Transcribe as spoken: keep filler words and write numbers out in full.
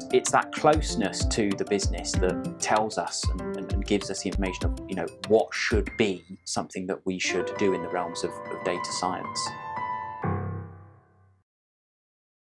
it's that closeness to the business that tells us and, and, and gives us the information of, you know, what should be something that we should do in the realms of, of data science.